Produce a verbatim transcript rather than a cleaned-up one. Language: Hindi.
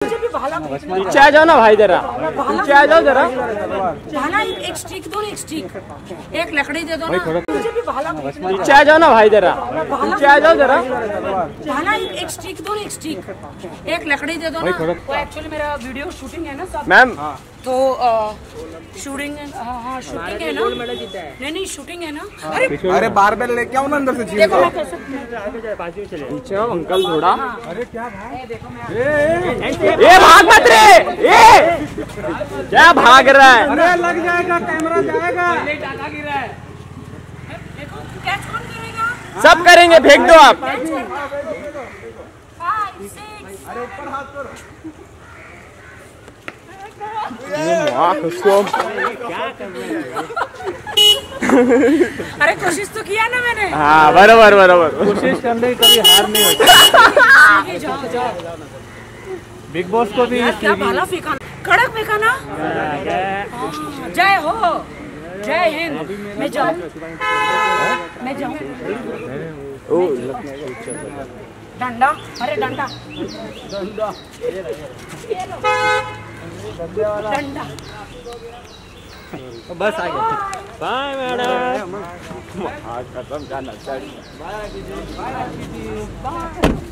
पीछे आ जाओ ना भाई, जरा पीछे आ जाओ जरा। भाला एक स्टिक दो, एक स्टिक, एक लकड़ी दे दो ना। पीछे आ जाओ ना भाई, जरा पीछे आ जाओ जरा। भाला एक स्टिक दो, एक स्टिक, एक लकड़ी दे दो ना। वो एक्चुअली मेरा वीडियो शूटिंग है ना सब मैम, तो शूटिंग हाँ शूटिंग है ना। नहीं नहीं शूटिंग है ना। अरे अरे बारबेल लेके आओ ना अंदर से। देखो मैं कैसे पीछे आओ अंकल थोड़ा। अरे क्या भाई, ये भाग मत रे, ये क्या भाग रहा है? अरे लग जाएगा, कैमरा जाएगा। देखो कैच कौन करेगा? सब करेंगे, फेंक दो आप। अरे ऊपर हाथ करो। अरे कोशिश तो किया ना मैंने। हाँ बराबर बराबर, कोशिश करने की कभी हार नहीं होती। जाओ जाओ। बिग बॉस को भी क्या भाला फेंका, कड़क फेंका ना। जय हो, जय हिंद। मैं जाऊँ, मैं जाऊँ। डंडा, अरे डंडा डंडा। बस आ गया। Bye madam. आज खत्म जाना चाहिए। बाय।